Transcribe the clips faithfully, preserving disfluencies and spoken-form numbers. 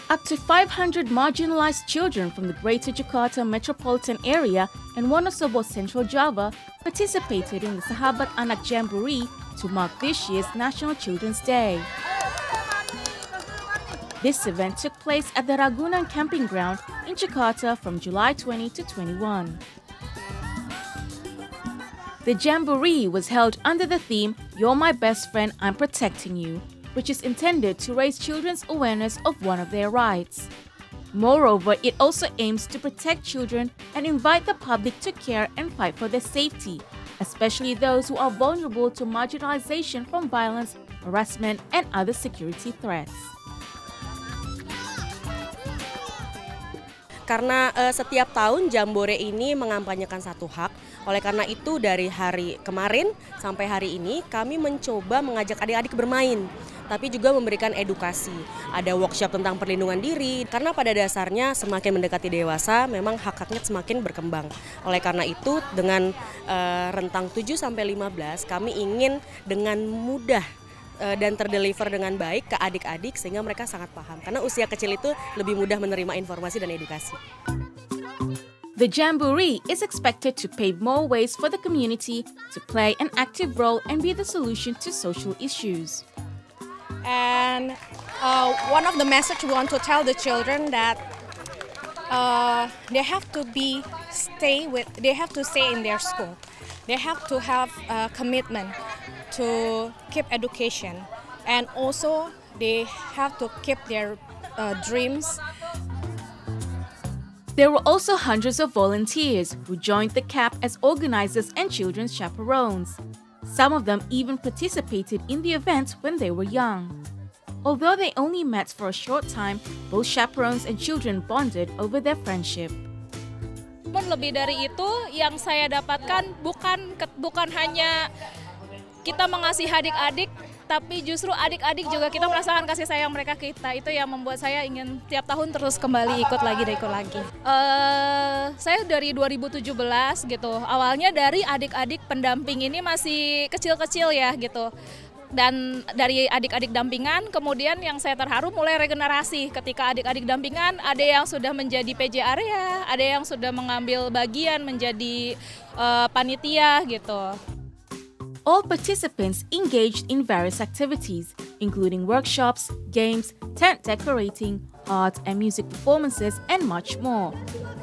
Up to five hundred marginalized children from the Greater Jakarta metropolitan area and Wonosobo, Central Java participated in the Sahabat Anak Jamboree to mark this year's National Children's Day. This event took place at the Ragunan Camping Ground in Jakarta from July twentieth to twenty-first. The Jamboree was held under the theme, "You're My Best Friend, I'm Protecting You," which is intended to raise children's awareness of one of their rights. Moreover, it also aims to protect children and invite the public to care and fight for their safety, especially those who are vulnerable to marginalization from violence, harassment, and other security threats. Karena uh, setiap tahun Jambore ini mengampanyekan satu hak, oleh karena itu dari hari kemarin sampai hari ini kami mencoba mengajak adik-adik bermain, tapi juga memberikan edukasi. Ada workshop tentang perlindungan diri, karena pada dasarnya semakin mendekati dewasa memang hak-haknya semakin berkembang. Oleh karena itu dengan uh, rentang tujuh sampai lima belas kami ingin dengan mudah dan terdeliver dengan baik ke adik-adik sehingga mereka sangat paham. Karena usia kecil itu lebih mudah menerima informasi dan edukasi. The Jamboree is expected to pave more ways for the community to play an active role and be the solution to social issues. And uh, one of the message we want to tell the children that uh, they have to be stay with, they have to stay in their school. They have to have a commitment to keep education, and also they have to keep their uh, dreams. There were also hundreds of volunteers who joined the C A P as organizers and children's chaperones. Some of them even participated in the event when they were young. Although they only met for a short time, both chaperones and children bonded over their friendship. Pun lebih dari itu, yang saya dapatkan bukan bukan hanya kita mengasihi adik-adik, tapi justru adik-adik juga kita merasakan kasih sayang mereka ke kita. Itu yang membuat saya ingin tiap tahun terus kembali ikut lagi dan ikut lagi. Uh, saya dari dua ribu tujuh belas gitu. Awalnya dari adik-adik pendamping ini masih kecil-kecil ya gitu. Dan dari adik-adik dampingan, kemudian yang saya terharu mulai regenerasi ketika adik-adik dampingan ada yang sudah menjadi P J area, ada yang sudah mengambil bagian menjadi uh, panitia gitu. All participants engaged in various activities, including workshops, games, tent decorating, art and music performances, and much more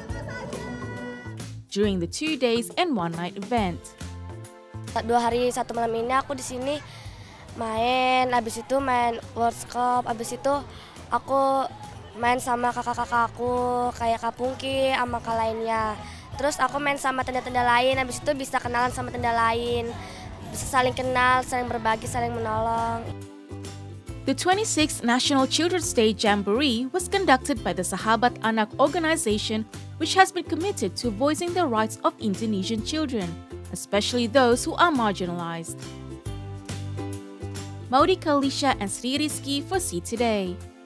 during the two days and one night event. Dua hari satu malam ini aku di sini main, abis itu main World Cup, abis itu aku main sama kakak-kakak aku kayak Kak Pungki sama kak lainnya. Terus aku main sama tenda-tenda lain, abis itu bisa kenalan sama tenda lain, bisa saling kenal, saling berbagi, saling menolong. The twenty-sixth National Children's Day Jamboree was conducted by the Sahabat Anak organization, which has been committed to voicing the rights of Indonesian children, especially those who are marginalized. Maudi Kalisha and Sri Rizky for See Today.